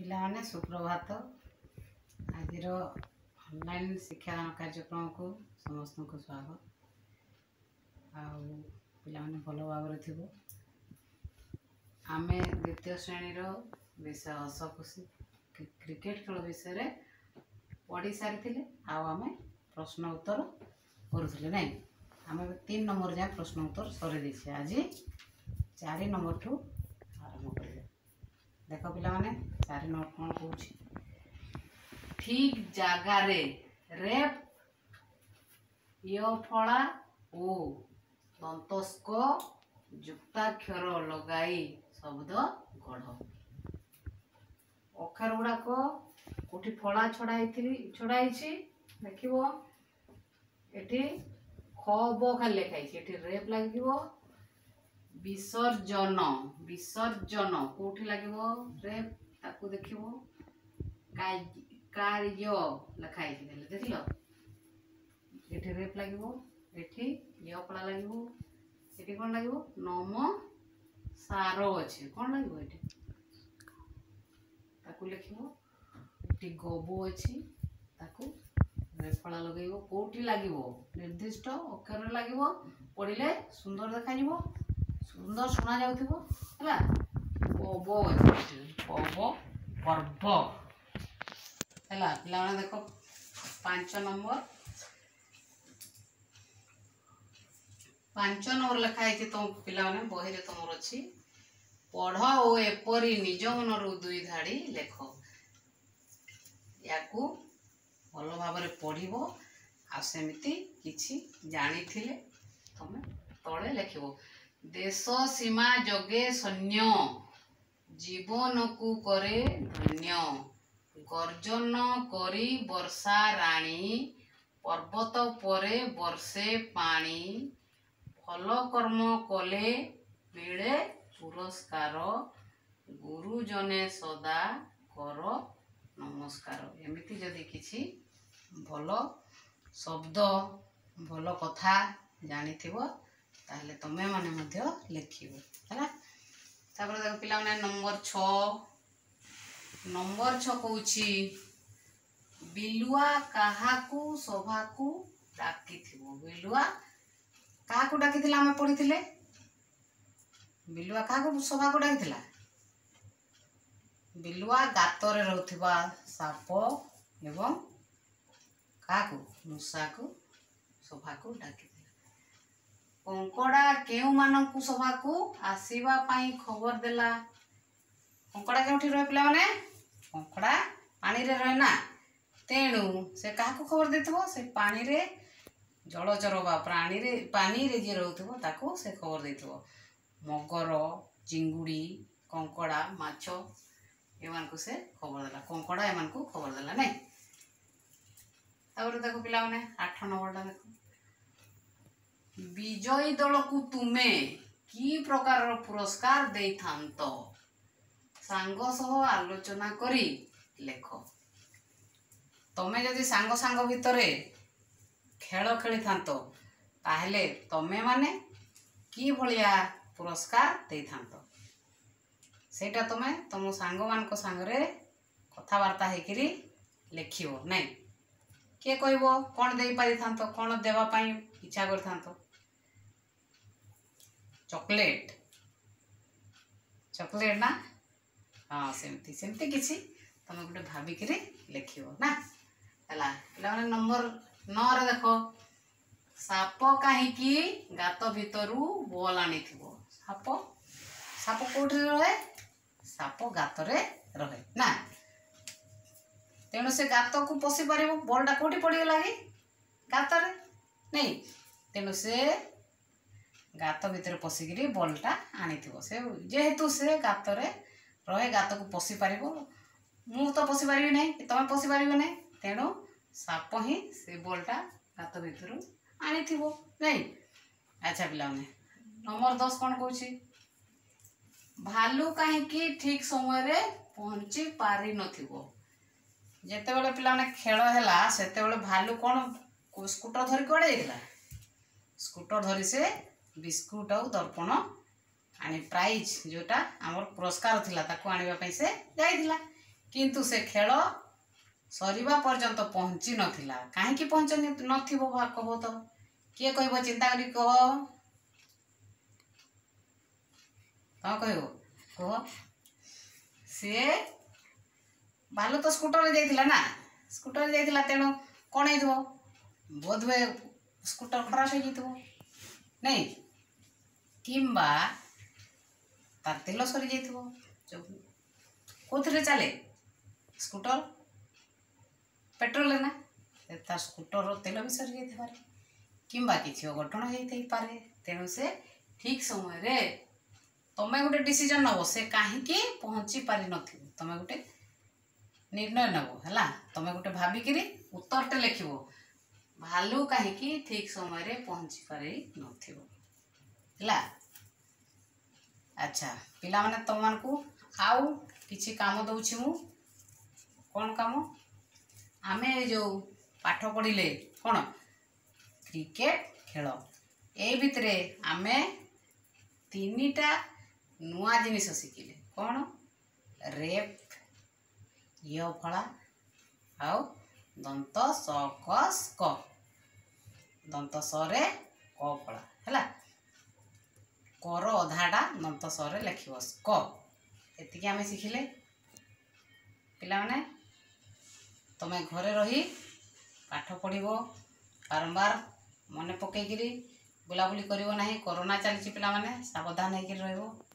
पिलाने सुप्रभात आज ऑनलाइन शिक्षा कार्यक्रम को समस्त को स्वागत आने भल भाव आमे द्वितीय श्रेणी विषय हस खुशी क्रिकेट खेल विषय पढ़ी सारी आमे प्रश्न उत्तर करुले ना आम 3 नंबर जाए प्रश्न उत्तर सरी आज 4 नंबर ठू आरंभ कर देख पिला 4 नंबर कौन कौन ठीक जगार रेप फला ओ दंतस्क युक्ताक्षर लगाई शब्द गढ़ अक्षर गुड़ाक कौटी फला छड़ाई देख ये ख ब खाली लिखाई रेप लगे विसर्जन विसर्जन कौटी लगे रेप ताकू देख कार्य लिखाई देख लो ये रेप लगे ये पड़ा लगे ये कौन लगे नम सार अच्छे कौन लगे लिख गबो अच्छी रेफला लगे कौटी लगे निर्दिष्ट अक्षर लगे पढ़ले सुंदर देखा सुंदर शुणा जाऊथिबो हला पब पब पर्व हला पिला देखो 5 नंबर लिखाई तुम पिला बही तुम अच्छी पढ़ ओ एपरी निज मनर 2 धाड़ी लेख या भल भाव पढ़ आमती किसी जानी तुम तले लिख देश सीमा जगे सैन्य जीवन को करे धन्य गर्जन करी वर्षा राणी पर्वत परे वर्षे पानी भल कर्म कले मिले पुरस्कार गुरुजने सदा कर नमस्कार एमती जदि किसी भल शब्द भल कथा जानी ताहले तमे माने लिखिबो है देख पिला नंबर 6 कहूँ बिलुआ काहाकू सभा को डाकी बिलुआ काहाकू डाकी आम पढ़ी बिलुआ काहाकू सभा को डाकी बिलुआ गातरे रहउथिबा साप एवं काहाकू मूषा को सभा को डाकी कंकड़ा केउ मानकु सभा को आसीबा पाई खबर देला कंकड़ा केउठी रहे पिला माने कंकड़ा पानी रे रहे ना तेणु से काहाकू खबर देथिबो से पानी रे जलचर बा प्राणी रे पानी रे जे रहउथिबो ताको से खबर देथिबो मगर चिंगुड़ी कंकड़ा माछ एमान को से खबर देला कंकड़ा एमान को खबर देला नै तापर देखो पिला माने 8 नंबरटा देखो विजयी दल को तुमे की प्रकार पुरस्कार दे थांत सांग सह आलोचना करी लेख तमे जदि सांग सांग भितरे खेल खेली थांत ताहले तमे माने की भलिया पुरस्कार दे थांत सेटा तमे तुम सांग मान को सांगरे कथावार्ता हेकरी लेखियो नै के कहबो कोन देई पारि थांत कोन देवा पाई इच्छा कर थांत चॉकलेट चॉकलेट ना हाँ सेमती सेमती किसी तुम गोटे भाविक लिख ना है नंबर 9 रे देख साप कहीं गात भितरू बॉल आनी साप साप कौट रहे साप गात रहे ना तेणु से गात को पशि पार बॉलटा कौटी पड़गला कि गात नहीं तेणु से गात भितर पशिकी बॉलटा आनी से जेहेतु से गात रहे गात को पशि पार मु तो पशि पारि ना तुम पशि पार ना तेणु साप ही से बॉलटा गात भितर आनी नहीं अच्छा पिला नंबर 10 कौन कहूँ भालू कहीं ठीक समय रे पहुँची पारि नथिबो जेते बेले पिला खेल है से भालू कौन स्कूटर धरी कड़े जाइला स्कूटर धरी से बिस्कुट और दर्पण आनी प्राइज जोटा आमर पुरस्कार थिला ताको आनिबा पई से जाइथिला किंतु से खेल सरीबा पर्यंत पहुँची नथिला। काहेकि पहुँच नथिबो कह तो किए कहब चिंता करी कह कह कह सी भालू तो स्कूटर जाइथिला ना स्कूटर जाइथिला तेणु कौन हो बोध हुए स्कूटर खराब हो नहीं किंबा तार तेल सरी जाइथिबो कोथिरे चले स्कूटर पेट्रोल ना तार स्कूटर तेल भी सरी जाइथि पारे किंबा किछि अघटन होइथि पारे। तेणु से ठीक समय रे तमे गोटे डिसीजन नब से कहीं पहुँची पारि नथिबो तमे गोटे निर्णय नब है तमे गोटे भाविकी उत्तरटे लिखब भालू कहीं ठीक समय रे पहुँची पारि नथिबो है। अच्छा पिला माने तुम मानकू आउ किछि काम दउछि मु कौन काम आमे जो पाठ पढ़िले कौन क्रिकेट खेल ए भितरे आमे तीनिटा नुआ जिनिस शिखिले कौन रेप य फला आउ दंत सकस क दंत सरे क फला है कर अधाटा दंत सरे लिखब क एतिकी आमे शिखिले पिला माने तमे घरे रही पाठ पढ़िबो बारंबार मन पकईकरी बुलाबुली करिवो नाही कोरोना चलछि पिला माने सावधान होइकरी रहइबो।